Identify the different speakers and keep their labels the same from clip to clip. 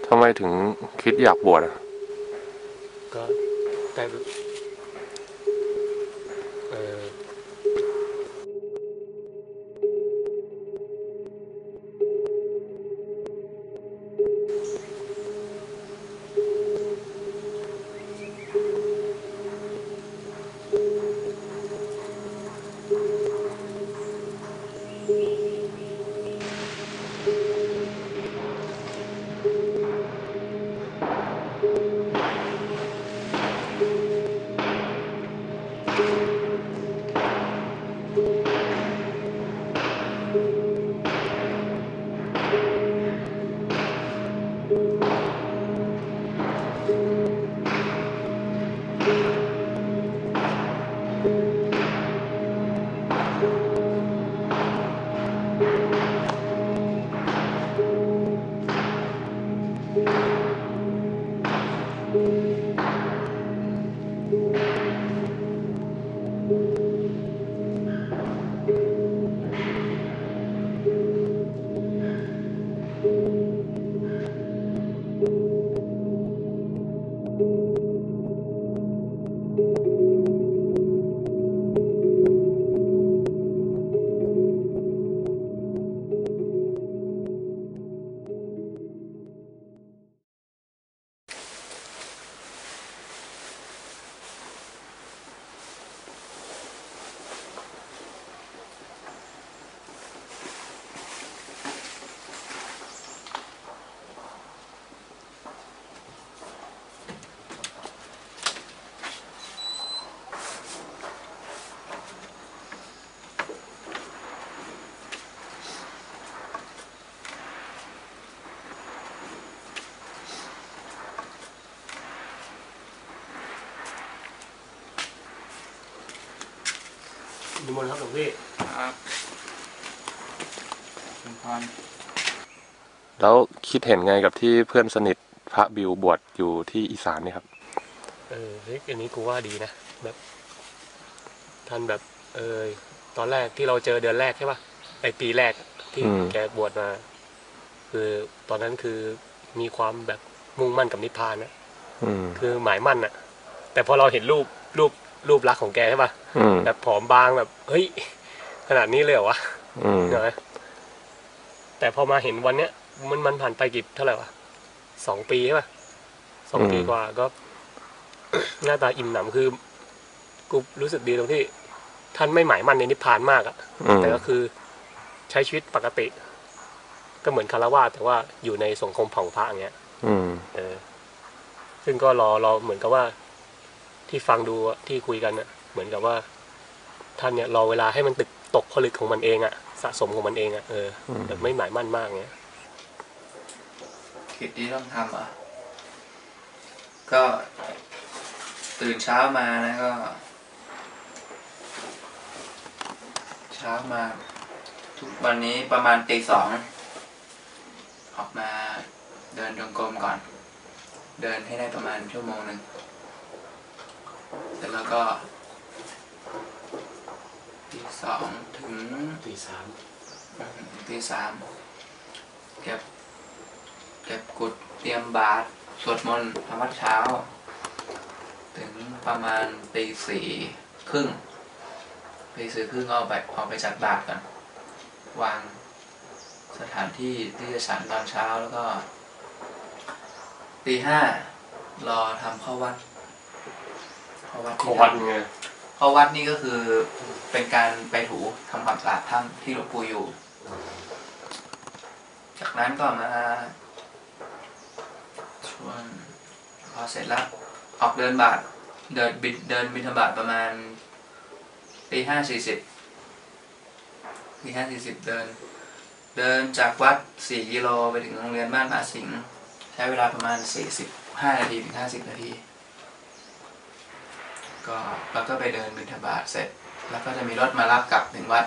Speaker 1: ทำไมถึงคิดอยากบวชอ่ะ
Speaker 2: ก็ได้เออนิมนต์ครับหลวงพี่
Speaker 3: ครับคุณพร
Speaker 1: แล้วคิดเห็นไงกับที่เพื่อนสนิทพระบิวบวชอยู่ที่อีสานนี่ครับ
Speaker 2: เฮ้ยอันนี้กูว่าดีนะแบบท่านแบบตอนแรกที่เราเจอเดือนแรกใช่ป่ะไอปีแรกที่แกบวชมาคือตอนนั้นคือมีความแบบมุ่งมั่นกับนิพพานนะคือหมายมั่นอะแต่พอเราเห็นรูปลักษณ์ของแกใช่ป่ะแบบผอมบางแบบเฮ้ยขนาดนี้เลยเหรอวะเนาะแต่พอมาเห็นวันเนี้ยมันผ่านไปกี่เท่าไหร่วะ2 ปีใช่ป่ะ2 ปีกว่าก็ หน้าตาอิ่มหนำคือกูรู้สึกดีตรงที่ท่านไม่หมายมั่นในนิพพานมากอะแต่ก็คือใช้ชีวิตปกติก็เหมือนคฤหัสถ์แต่ว่าอยู่ในสังคมผ่องพระอย่างเงี้ยซึ่งก็รอเหมือนกับว่าที่ฟังดูที่คุยกันอะเหมือนกับว่าท่านเนี่ยรอเวลาให้มันตกผลึกของมันเองอะสะสมของมันเองอะแบบไม่หมายมั่นมากเงี้ย
Speaker 3: กิจที่ต้องทำก็ตื่นเช้ามานะก็เช้ามาทุกวันนี้ประมาณตี 2ออกมาเดินจงกรมก่อนเดินให้ได้ประมาณ1 ชั่วโมงเสร็จแล้วก็ตี 2ถึง
Speaker 2: ตี 3
Speaker 3: ตี 3เก็บกุฏเตรียมบาตรสวดมนต์ทำวัดเช้าถึงประมาณตี 4 ครึ่งเอาไปจัดบาตรก่อนวางสถานที่ที่จะฉันตอนเช้าแล้วก็ตี 5รอทำเข้าวัด
Speaker 2: ไง
Speaker 3: เข้าวัดนี่ก็คือเป็นการไปถูทำความสะอาดถ้ำที่หลวงปู่อยู่จากนั้นก็มาชวนพอเสร็จแล้วออกเดินบิณฑบาตประมาณตี 5:40เดินจากวัด4 กิโลไปถึงโรงเรียนบ้านผาสิงห์ใช้เวลาประมาณ45 นาทีถึง50 นาทีแล้วก็ไปเดินบิณฑบาตเสร็จแล้วก็จะมีรถมารับกลับถึงวัด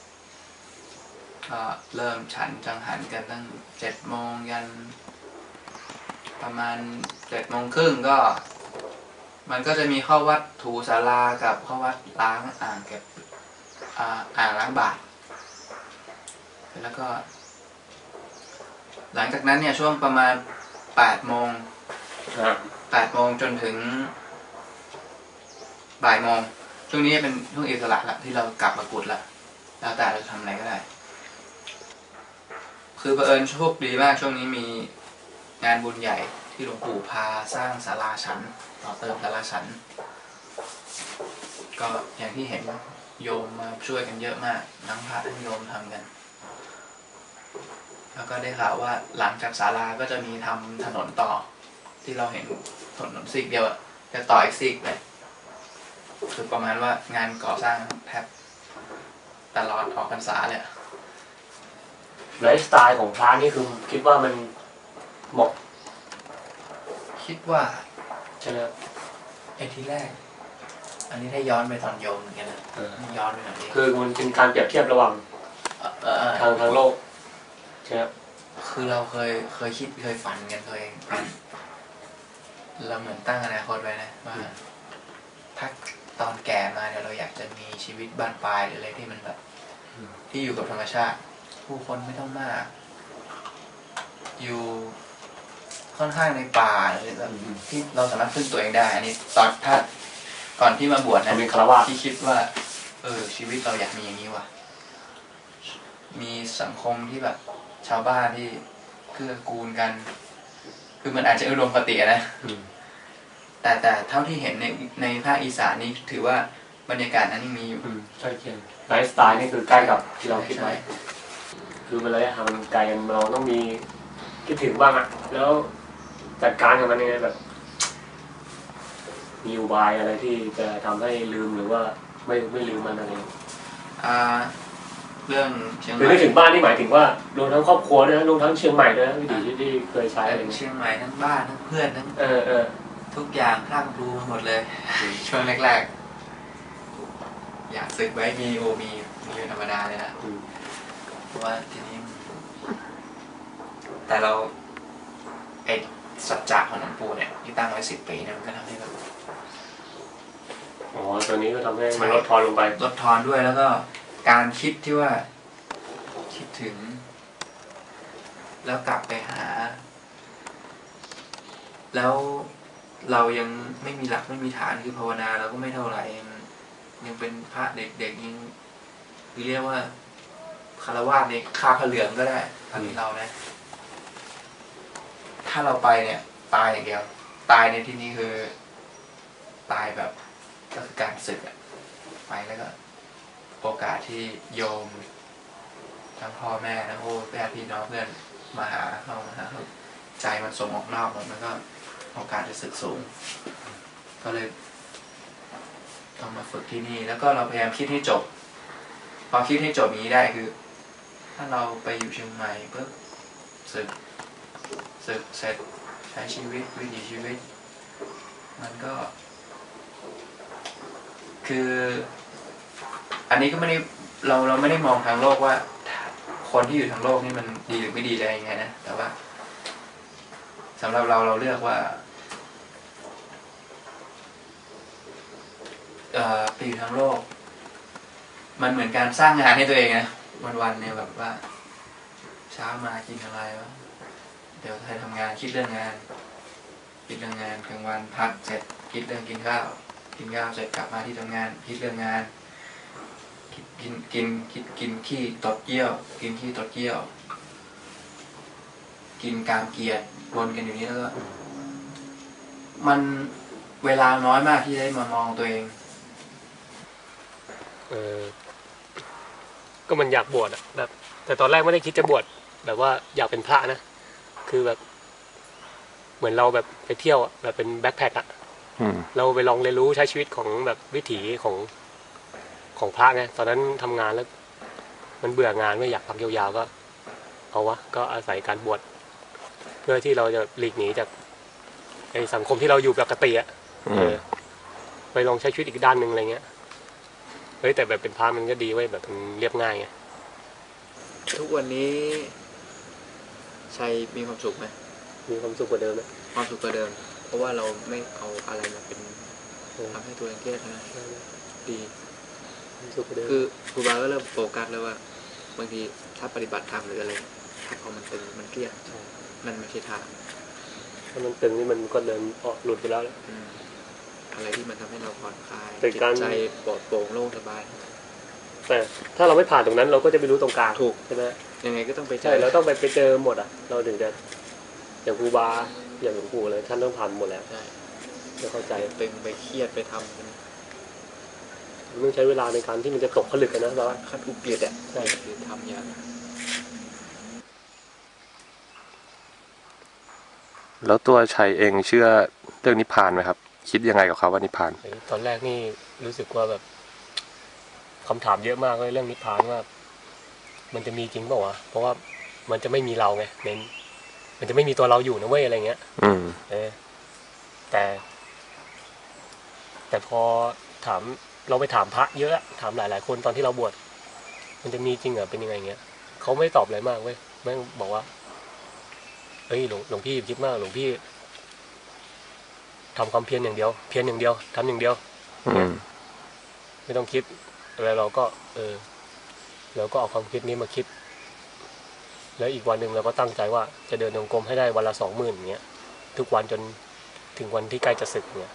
Speaker 3: ก็เริ่มฉันจังหันกันตั้ง7 โมงยันประมาณ7 โมงครึ่งก็มันก็จะมีเข้าวัดถูศาลากับเข้าวัดล้างอ่างเก็บอ่างล้างบาตรแล้วก็หลังจากนั้นเนี่ยช่วงประมาณ 8 โมงจนถึงบ่ายโมงช่วงนี้เป็นช่วงอิสระละที่เรากลับมากุฏละแล้วแต่เราทำอะไรก็ได้คือเผอิญโชคดีมากช่วงนี้มีงานบุญใหญ่ที่หลวงปู่พาสร้างศาลาฉันต่อเติมศาลาฉันก็อย่างที่เห็นโยมมาช่วยกันเยอะมากทั้งพระทั้งโยมทำกันแล้วก็ได้ข่าวว่าหลังจากศาลาก็จะมีทำถนนต่อที่เราเห็นถนนซีกเดียวจะต่ออีกซีกเลยคือประมาณว่างานก่อสร้างแทบตลอดออกพรรษาเลย
Speaker 2: ไลฟ์สไตล์ของพระนี่คือคิดว่ามันเหมาะ
Speaker 3: คิดว่า
Speaker 2: ใช่ไหม
Speaker 3: ไอ้ที่แรกอันนี้ถ้าย้อนไปตอนโยมเหมือนกันนะย้อนไปหน่อย
Speaker 2: คือมันเป็นการเปรียบเทียบระหว่างทางโลกใช่ไหม
Speaker 3: คือเราเคยคิดเคยฝันกันตัวเองเราเหมือนตั้งอนาคตไว้นะว่าถ้าตอนแก่มาเนี่ยเราอยากจะมีชีวิตบ้านปลายหรืออะไรที่มันแบบที่อยู่กับธรรมชาติผู้คนไม่ต้องมากอยู่ค่อนข้างในป่าหรือแบบที่เราสามารถพึ่งตัวเองได้อันนี้ตอนถ้าก่อนที่มาบวชนะที่คิดว่าชีวิตเราอยากมีอย่างนี้ว่ะมีสังคมที่แบบชาวบ้านที่เกื้อกูลกันคือมันอาจจะอุดมคตินะแต่เท่าที่เห็นในภาคอีสานนี่ถือว่าบรรยากาศนั้นยังมีอยู่
Speaker 2: ใช่เคียงไลฟ์สไตล์นี่คือใกล้กับที่เราคิดไว้คือมันระยะทางมันไกลกันเราต้องมีคิดถึงบ้างอะแล้วจัดการกับมันยังไงแบบมีอุบายอะไรที่จะทำให้ลืมหรือว่าไม่ลืมมันอะไร
Speaker 3: เรื่องเชียงใหม่
Speaker 2: คือนึกถึงบ้านนี่หมายถึงว่ารวมทั้งครอบครัวด้วยนะรวมทั้งเชียงใหม่ด้วยนะวิถีที่เคยใช้อะไร
Speaker 3: เชียงใหม่ทั้งบ้านทั้งเพื่อนทั้งทุกอย่างพลั่งพลูหมดเลยช่วงแรกๆอยากศึกไว้มีเป็นธรรมดาเลยนะเพราะว่าทีนี้แต่เราไอ้สัจจะของหลวงปู่เนี่ยที่ตั้งไว้10 ปีเนี่ยมันก็ทำให้แบบ
Speaker 2: ตัวนี้ก็ทำให้มันลดทอนลงไป
Speaker 3: ลดทอนด้วยแล้วก็การคิดที่ว่าคิดถึงแล้วกลับไปหาแล้วเรายังไม่มีหลักไม่มีฐานคือภาวนาเราก็ไม่เท่าไหร่ยังเป็นพระเด็กๆยังเรียกว่าคารวะในคาพระเหลืองก็ได้ทางเรานะถ้าเราไปเนี่ยตายอย่างเดียวตายในที่นี้คือตายแบบก็คือการศึกไปแล้วก็โอกาสที่โยมทั้งพ่อแม่ทั้งญาติพี่น้องเพื่อนมาหาเราใจมันส่งออกนอกหมดมันก็โอกาสจะศึกสูงก็เลยต้องมาฝึกที่นี่แล้วก็เราพยายามคิดให้จบพอคิดให้จบนี้ได้คือถ้าเราไปอยู่เชียงใหม่ปุ๊บศึกเสร็จใช้ชีวิตวิถีชีวิตมันก็คืออันนี้ก็ไม่ได้เราไม่ได้มองทางโลกว่าคนที่อยู่ทางโลกนี่มันดีหรือไม่ดีอะไรยังไงนะแต่ว่าสำหรับเราเลือกว่าไปอยู่ทางโลกมันเหมือนการสร้างงานให้ตัวเองนะวันๆเนี่ยแบบว่าเช้ามากินอะไรวะเดี๋ยวทำงานคิดเรื่องงานกลางวันพักเสร็จคิดเรื่องกินข้าวเสร็จกลับมาที่ทำงานคิดเรื่องงานกินขี้ตดเยี่ยวกินกามเกียรติวนกันอยู่นี้แล้วก็มันเวลาน้อยมากที่ได้มามองตัวเอง
Speaker 2: ก็มันอยากบวชอะแบบแต่ตอนแรกไม่ได้คิดจะบวชแบบว่าอยากเป็นพระนะคือแบบเหมือนเราแบบไปเที่ยวแบบเป็นแบ็คแพ็คอะเราไปลองเรียนรู้ใช้ชีวิตของแบบวิถีของพระไงตอนนั้นทำงานแล้วมันเบื่องานไม่อยากพักยาวๆก็เอาวะก็อาศัยการบวชเพื่อที่เราจะหลีกหนีจากไอ้สังคมที่เราอยู่ปกติอะไปลองใช้ชีวิตอีกด้านหนึ่งอะไรเงี้ยเฮ้ยแต่แบบเป็นพระมันก็ดีไว้แบบมันเรียบง่ายไง
Speaker 3: ทุกวันนี้ชัยมีความสุขไหม
Speaker 2: มีความสุขกว่าเดิมไหม
Speaker 3: ความสุขกว่าเดิมเพราะว่าเราไม่เอาอะไรมาเป็นทำให้ตัวเองเครียดนะดีคือครูบาก็เริ่มโฟกัสแล้วว่าบางทีถ้าปฏิบัติธรรมหรืออะไรถ้าพอมันตึงมันเครียดมันไม่ใช่ทาง
Speaker 2: ถ้ามันตึงนี่มันก็เดินออกหลุดไปแล้ว
Speaker 3: อะไรที่มันทำให้เราผ่อนคลาย
Speaker 2: จิต
Speaker 3: ใจปลอดโปร่งโล่งสบาย
Speaker 2: แต่ถ้าเราไม่ผ่านตรงนั้นเราก็จะไม่รู้ตรงกลาง
Speaker 3: ถูก
Speaker 2: ใช่ไหม
Speaker 3: ยังไงก็ต้องไปเจอ
Speaker 2: ใช่เราต้องไปเจอหมดอ่ะเราถึงจะอย่างครูบาอย่างหลวงปู่เลยท่านต้องผ่านหมดแล้ว
Speaker 3: ใช่
Speaker 2: จะเข้าใจ
Speaker 3: ตึงไปเครียดไปทำ
Speaker 2: มันต้องใช้เวลาในการที่มันจะตกผลึกกันนะเรา
Speaker 3: ขั้นอุกฤษอ่ะ
Speaker 2: ใช่
Speaker 3: ทำอย่าง
Speaker 1: แล้วตัวชัยเองเชื่อเรื่องนิพพานไหมครับคิดยังไงกับเขาว่านิพพาน
Speaker 2: ตอนแรกนี่รู้สึกว่าแบบคำถามเยอะมากเลยเรื่องนิพพานว่ามันจะมีจริงเปล่าวะเพราะว่ามันจะไม่มีเราไงเน้นมันจะไม่มีตัวเราอยู่นะเว้ยอะไรเงี้ยแต่พอถามเราไปถามพระเยอะถามหลายๆคนตอนที่เราบวชมันจะมีจริงเหรอเป็นยังไงเงี้ยเขาไม่ตอบอะไรมากเว้ยแม่งบอกว่าเฮ้ยหลวงพี่คิดมากหลวงพี่ทำความเพียรอย่างเดียวเพียรอย่างเดียวทำอย่างเดียวไม่ต้องคิดอะไรเราก็เราก็เอาความคิดนี้มาคิดแล้วอีกวันหนึ่งเราก็ตั้งใจว่าจะเดินจงกรมให้ได้วันละ 20,000 อย่างเงี้ยทุกวันจนถึงวันที่ใกล้จะสึกเนี่ย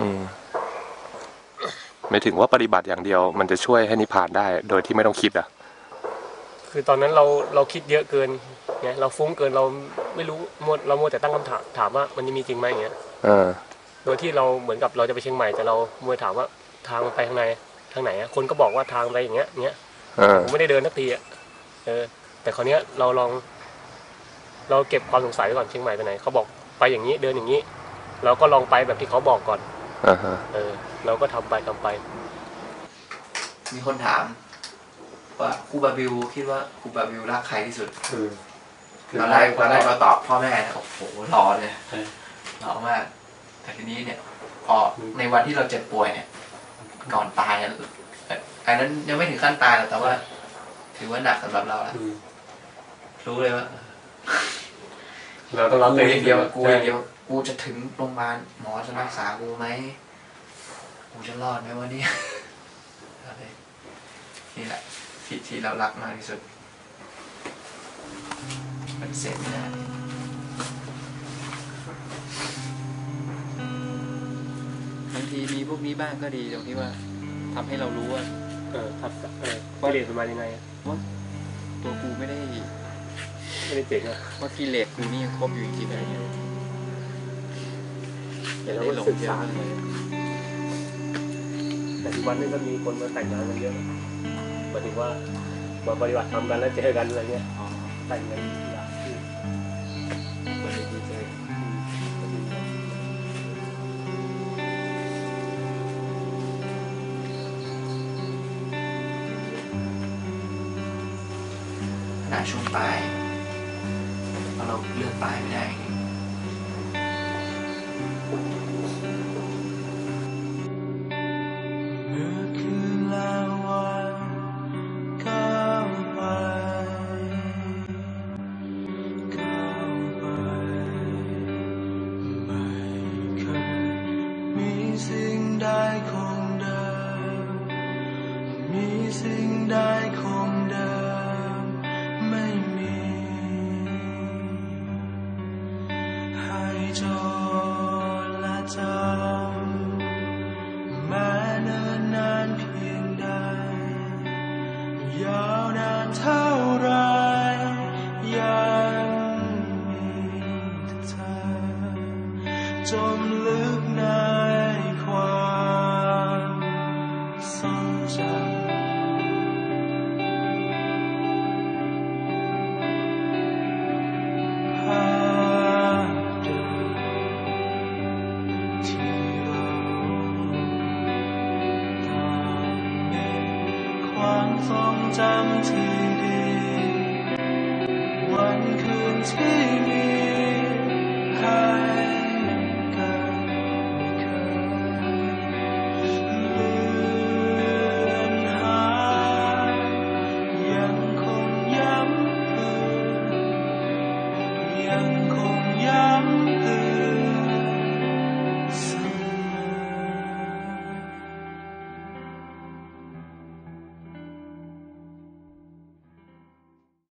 Speaker 1: ไม่ถึงว่าปฏิบัติอย่างเดียวมันจะช่วยให้นิพพานได้โดยที่ไม่ต้องคิดอ่ะ
Speaker 2: คือตอนนั้นเราคิดเยอะเกินเนี่ยเราฟุ้งเกินเราไม่รู้เรามัวแต่ตั้งคำถามว่ามันจะมีจริงไหมอย่างเงี้ยโดยที่เราเหมือนกับเราจะไปเชียงใหม่แต่เรามัวถามว่าทางไปทางไหนคนก็บอกว่าทางไปอย่างเงี้ยผมไม่ได้เดินสักทีแต่คราวนี้เราเก็บความสงสัยไว้ก่อนเชียงใหม่ไปไหนเขาบอกไปอย่างนี้เดินอย่างนี้เราก็ลองไปแบบที่เขาบอกก่อนเราก็ทำไป
Speaker 3: มีคนถามว่าครูบาบิวคิดว่าครูบาบิวรักใครที่สุดตอนแรกเราตอบพ่อแม่โอ้โหหล่อเลยหล่อมากแต่ทีนี้เนี่ยพอในวันที่เราเจ็บป่วยเนี่ยก่อนตายอันนั้นยังไม่ถึงขั้นตายหรอกแต่ว่าถือว่าหนักสำหรับเราแล้วรู้เลยว่า
Speaker 2: เราต้องรับตัวเอง
Speaker 3: เดียวกูจะถึงโรงพยาบาลหมอจะรักษากูไหมกูจะรอดไหมวะเนี่ยนี่แหละที่เรารักมากที่สุดมันเสร็จไม่ได้บางทีมีพวกนี้บ้างก็ดีตรงที่ว่าทำให้เรารู้ว่า
Speaker 2: กิเลสมันมายังไง
Speaker 3: ว่าตัวกูไม่ได้
Speaker 2: เจ๋ง
Speaker 3: ว่ากิเลสกูนี่ยังครบอยู่จริงๆอะไรเงี้ย
Speaker 2: อย่าได้หลงเยอะแต่ทุกวันนี้ก็มีคนมาแต่งงานกันเยอะหมายถึงว่ามาปฏิบัติธรรมกันแล้วเจอกันอะไรเงี้ยแต่งกัน
Speaker 3: ช่วงปลายเพราะเราเลือกปลายไม่ได้สิ่งใดคงเดิมมีสิ่งใดคงเดิมไม่มีให้จดและจำแม้เนิ่นนานเพียงใดยาวนานเท่าไรยังมีเธอจมลึกในความทรงจำที่